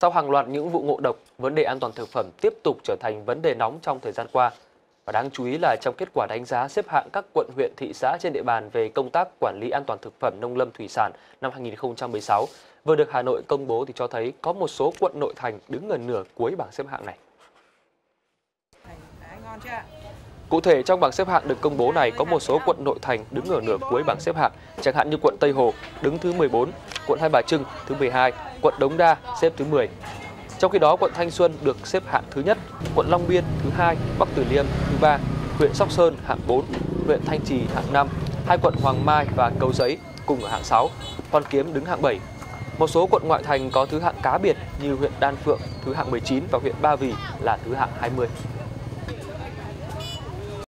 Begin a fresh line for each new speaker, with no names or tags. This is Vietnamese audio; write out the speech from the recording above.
Sau hàng loạt những vụ ngộ độc, vấn đề an toàn thực phẩm tiếp tục trở thành vấn đề nóng trong thời gian qua. Và đáng chú ý là trong kết quả đánh giá xếp hạng các quận, huyện, thị xã trên địa bàn về công tác quản lý an toàn thực phẩm nông lâm thủy sản năm 2016 vừa được Hà Nội công bố thì cho thấy có một số quận nội thành đứng ở nửa cuối bảng xếp hạng này. Cụ thể, trong bảng xếp hạng được công bố này có một số quận nội thành đứng ở nửa cuối bảng xếp hạng, chẳng hạn như quận Tây Hồ đứng thứ 14, quận Hai Bà Trưng thứ 12, quận Đống Đa xếp thứ 10. Trong khi đó, quận Thanh Xuân được xếp hạng thứ nhất, quận Long Biên thứ 2, Bắc Từ Liêm thứ 3, huyện Sóc Sơn hạng 4, huyện Thanh Trì hạng 5, hai quận Hoàng Mai và Cầu Giấy cùng ở hạng 6, Hoàn Kiếm đứng hạng 7. Một số quận ngoại thành có thứ hạng cá biệt như huyện Đan Phượng thứ hạng 19 và huyện Ba Vì là thứ hạng 20.